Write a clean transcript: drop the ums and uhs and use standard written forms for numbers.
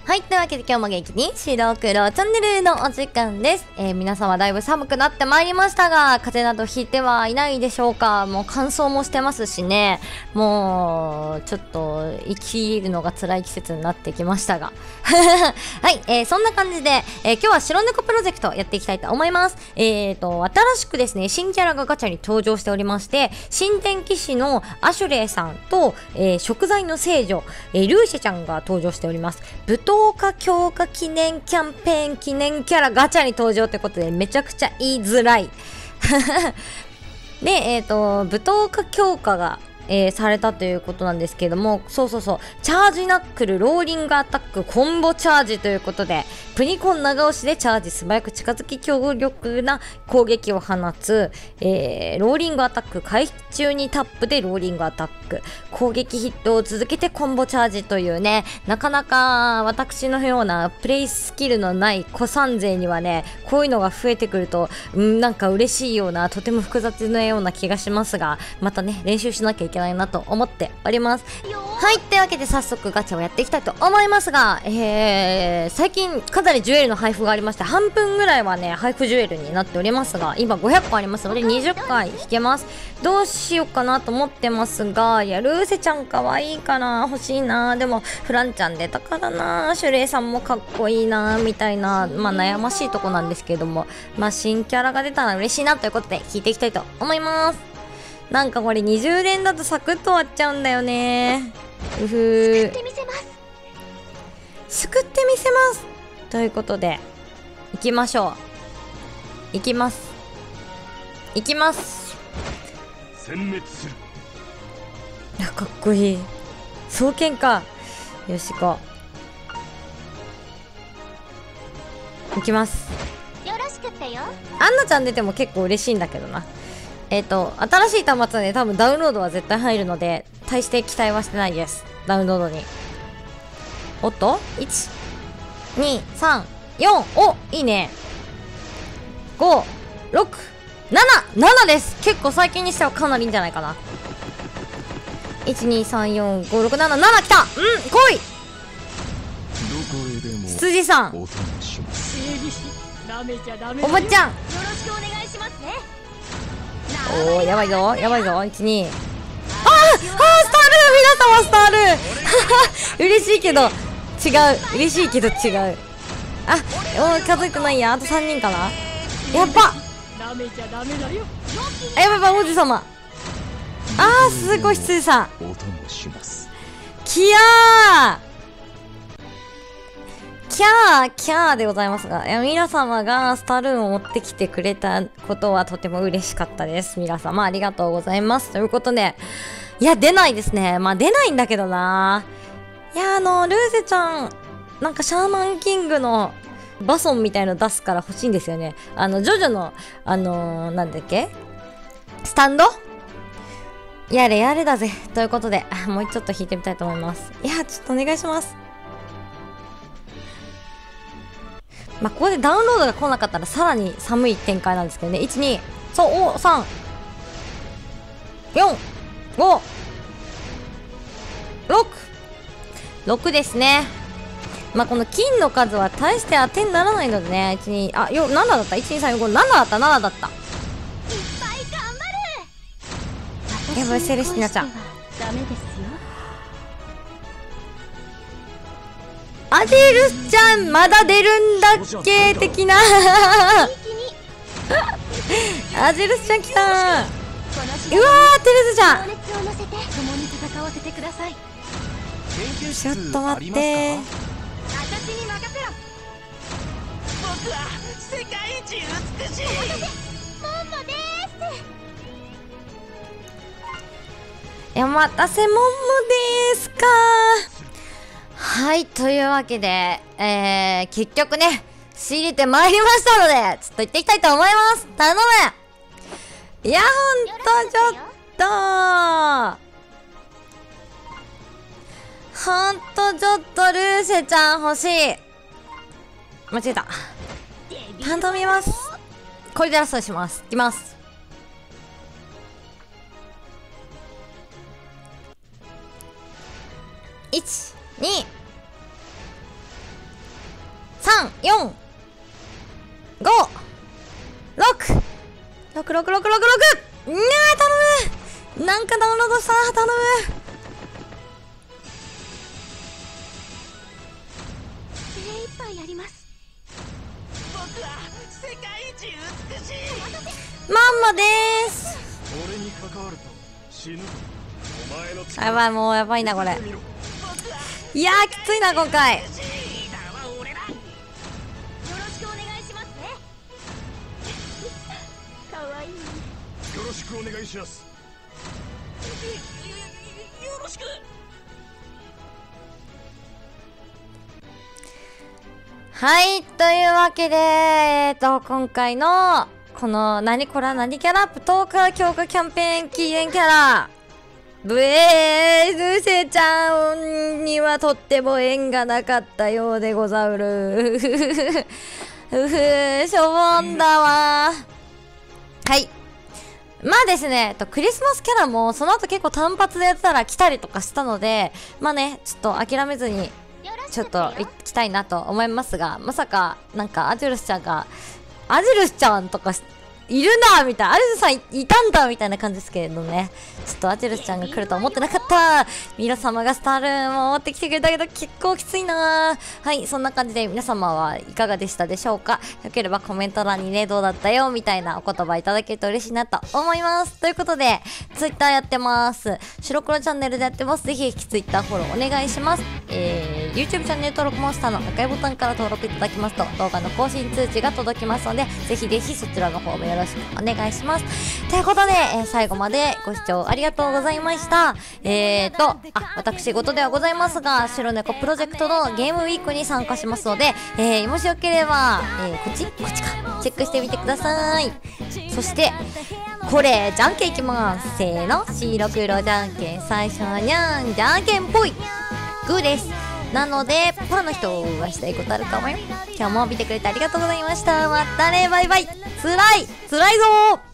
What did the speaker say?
はい。というわけで今日も元気に白黒チャンネルのお時間です。皆様だいぶ寒くなってまいりましたが、風邪などひいてはいないでしょうか。もう乾燥もしてますしね。もう、ちょっと生きるのが辛い季節になってきましたが。はい。そんな感じで、今日は白猫プロジェクトやっていきたいと思います。新しくですね、新キャラがガチャに登場しておりまして、新天騎士のアシュレイさんと、食材の聖女、ルーシェちゃんが登場しております。舞踏家強化記念キャンペーン記念キャラガチャに登場ってことでめちゃくちゃ言いづらい。で、舞踏家強化がされたということなんですけれども、チャージナックルローリングアタックコンボチャージということで、プニコン長押しでチャージ素早く近づき強力な攻撃を放つ、ローリングアタック回避中にタップでローリングアタック攻撃ヒットを続けてコンボチャージというね、なかなか私のようなプレイスキルのない古参勢にはね、こういうのが増えてくるとなんか嬉しいような、とても複雑なような気がしますが、またね練習しなきゃいけないなと思っております。はい。というわけで早速ガチャをやっていきたいと思いますが、最近かなりジュエルの配布がありまして、半分ぐらいはね配布ジュエルになっておりますが、今500個ありますので20回引けます。どうしようかなと思ってますが、いやルーセちゃんかわいいから欲しいな、でもフランちゃん出たからな、シュレイさんもかっこいいなみたいな、まあ悩ましいとこなんですけれども、まあ新キャラが出たら嬉しいなということで引いていきたいと思います。なんかこれ20連だとサクッと終わっちゃうんだよね。うふー。救ってみせます。救ってみせます。ということで、行きましょう。行きます。行きます。 殲滅する。 いや、かっこいい。双剣か。よし、行こう。行きます。 よろしくってよ。 アンナちゃん出ても結構嬉しいんだけどな。新しい端末で多分ダウンロードは絶対入るので、大して期待はしてないです。ダウンロードに。おっと ?1、2、3、4、お、いいね。5、6、7です。結構最近にしてはかなりいいんじゃないかな。1、2、3、4、5、6、7、7来た。来い。羊さん。おばちゃん。 よろしくお願いしますね。 おー、やばいぞ、やばいぞ。1、2。スタールー、皆様スタールー嬉しいけど、違う。嬉しいけど違う。数えてないや。あと3人かな。やっばやばい、王子様。すごい、羊さん。キャーでございますが、皆様がスタルーンを持ってきてくれたことはとても嬉しかったです。皆様ありがとうございます。ということで、いや、出ないですね。まあ出ないんだけどな。いや、ルーゼちゃん、なんかシャーマンキングのバソンみたいの出すから欲しいんですよね。ジョジョの、なんだっけスタンドやれやれだぜ。ということで、もうちょっと弾いてみたいと思います。いや、ちょっとお願いします。まあ、ここでダウンロードが来なかったらさらに寒い展開なんですけどね。1、2、3、4、5、6ですね。まあ、この金の数は大して当てにならないのでね。1、2、7だった。1、2、3、4、5、7だった。 いっぱい頑張る。 やばい、セレスティナちゃん。 ダメですよ。 アジェルスちゃん、まだ出るんだっけ的な。アジェルスちゃん来たー。うわー、テレスちゃん。ちょっと待ってー。 私に任せろ。 僕は世界一美しいモンモです。 お待たせモンモですか。はい、というわけで、結局ね、仕入れてまいりましたので、ちょっと行っていきたいと思います。頼む。いや、ほんとちょっとルーセちゃん欲しい。間違えた。頼みます。これでラストにします。いきます。1、2、 3、4、5、6、6、6、6、6、6、6、頼む。なんかダウンロードした。頼む。 精一杯やります。 僕は世界一美しい。 まんまでーす。 俺に関わると死ぬ。お前のやばい、もうやばいなこれ。いやーきついな今回。 よろしくお願いしますね。かわいい。 よろしくお願いします。 よろしく。 はい、というわけで、今回の、この、何キャラトークー強化キャンペーン期限キャラ、ブエーズセちゃんにはとっても縁がなかったようでござる。しょぼんだわ。はい。まあですね、クリスマスキャラもその後結構単発でやったら来たりとかしたので、まあね、ちょっと諦めずに、ちょっと行きたいなと思いますが、まさか、なんかアジュルスちゃんが、アジュルスちゃんとかいるなみたいな、アジュルスさん いたんだみたいな感じですけれどね、ちょっとアジュルスちゃんが来るとは思ってなかった。皆様がスタールームを持ってきてくれたけど結構きついな。はい、そんな感じで皆様はいかがでしたでしょうか。よければコメント欄にね、どうだったよみたいなお言葉いただけると嬉しいなと思います。ということで、Twitter やってます。白黒チャンネルでやってます。ぜひ Twitter フォローお願いします。YouTube チャンネル登録モンスターの赤いボタンから登録いただきますと動画の更新通知が届きますので、ぜひぜひそちらの方もよろしくお願いします。ということで、最後までご視聴ありがとうございました。私事ではございますが、白猫プロジェクトのゲームウィークに参加しますので、もしよければ、こっちか、チェックしてみてください。そして、これ、じゃんけんいきます。せーの、白黒じゃんけん、最初はにゃん、じゃんけんぽい。グーです。なので、パーの人はしたいことあるかもよ。今日も見てくれてありがとうございました。またね、バイバイ。つらいぞー。